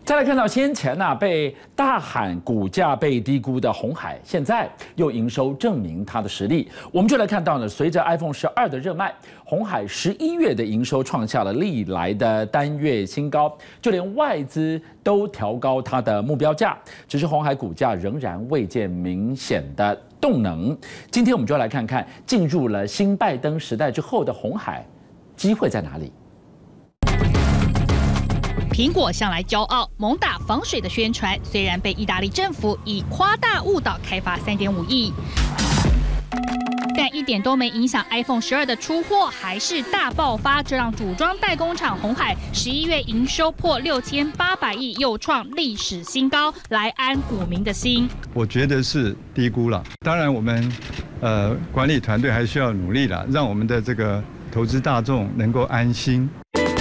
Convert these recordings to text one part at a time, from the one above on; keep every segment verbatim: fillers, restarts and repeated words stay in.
再来看到先前呐、啊、被大喊股价被低估的鸿海，现在又营收证明它的实力。我们就来看到呢，随着 iPhone 十二的热卖，鸿海十一月的营收创下了历来的单月新高，就连外资都调高它的目标价。只是鸿海股价仍然未见明显的动能。今天我们就来看看进入了新拜登时代之后的鸿海，机会在哪里？ 苹果向来骄傲猛打防水的宣传，虽然被意大利政府以夸大误导开罚 三点五亿，但一点都没影响 iPhone 十二的出货还是大爆发，这让组装代工厂鸿海十一月营收破六千八百亿，又创历史新高，来安股民的心。 我觉得是低估了，当然我们呃管理团队还需要努力了，让我们的这个投资大众能够安心。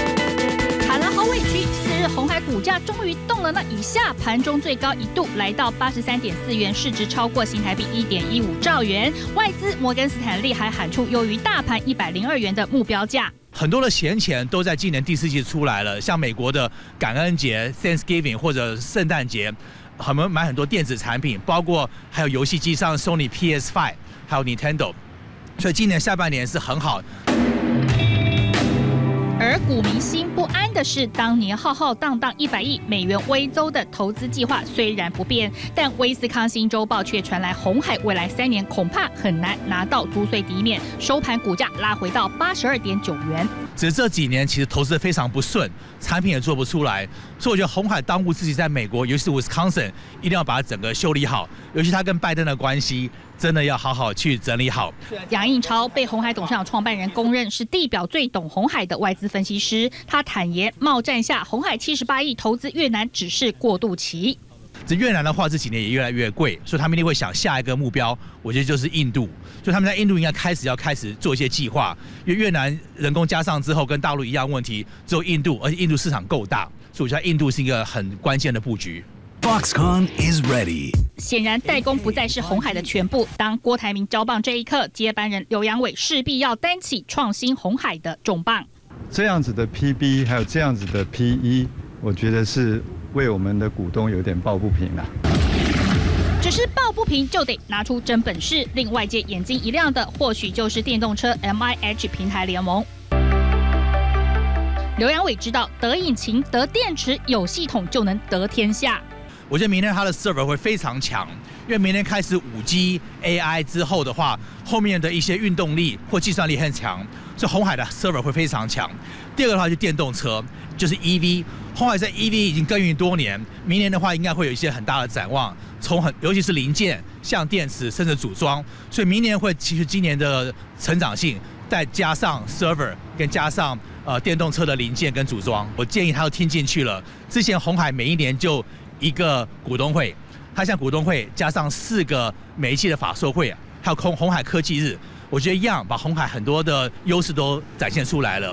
鸿海股价终于动了那一下，盘中最高一度来到八十三点四元，市值超过新台币一点一五兆元。外资摩根斯坦利还喊出优于大盘一百零二元的目标价。 很多的闲钱都在今年第四季出来了，像美国的感恩节 （Thanksgiving） 或者圣诞节，我们买很多电子产品，包括还有游戏机上 Sony P S 五， 还有 Nintendo， 所以今年下半年是很好。 而股民心不安的是，当年浩浩荡荡一百亿美元威州的投资计划虽然不变，但威斯康星周报却传来鸿海未来三年恐怕很难拿到租税抵免，收盘股价拉回到八十二点九元。 只是这几年其实投资非常不顺，产品也做不出来，所以我觉得鸿海当务之急在美国，尤其是 Wisconsin， 一定要把它整个修理好，尤其它跟拜登的关系。 真的要好好去整理好。 杨应超被鸿海董事长创办人公认是地表最懂鸿海的外资分析师，他坦言，贸战下鸿海七十八亿投资越南只是过渡期。 这越南的话，这几年也越来越贵，所以他们一定会想下一个目标，我觉得就是印度。所以他们在印度应该开始要开始做一些计划，因为越南人工加上之后，跟大陆一样问题，只有印度，而且印度市场够大，所以我觉得印度是一个很关键的布局。 Foxconn is ready。 显然，代工不再是鸿海的全部。当郭台铭交棒这一刻，接班人刘扬伟势必要担起创新鸿海的重磅。 这样子的 P B 还有这样子的 P E， 我觉得是为我们的股东有点抱不平了。 只是抱不平就得拿出真本事，令外界眼睛一亮的，或许就是电动车 M I H 平台联盟。 刘扬伟知道，得引擎、得电池、有系统就能得天下。 我觉得明年它的 server 会非常强，因为明年开始五 G A I 之后的话，后面的一些运动力或计算力很强，所以鸿海的 server 会非常强。第二个的话就电动车，就是 E V， 鸿海在 E V 已经耕耘多年，明年的话应该会有一些很大的展望，从很尤其是零件、像电池甚至组装，所以明年会其实今年的成长性，再加上 server 跟加上呃电动车的零件跟组装，我建议他都听进去了。之前鸿海每一年就 一个股东会，它像股东会加上四个每一期的法说会，还有鸿鸿海科技日，我觉得一样把鸿海很多的优势都展现出来了。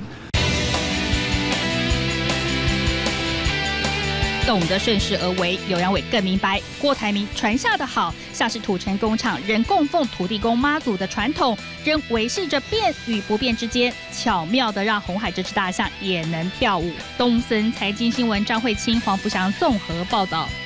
懂得顺势而为，刘扬伟更明白郭台铭传下的好，像是土城工厂仍供奉土地公妈祖的传统，仍维系着变与不变之间，巧妙的让鸿海这只大象也能跳舞。东森财经新闻张慧清、黄福祥综合报道。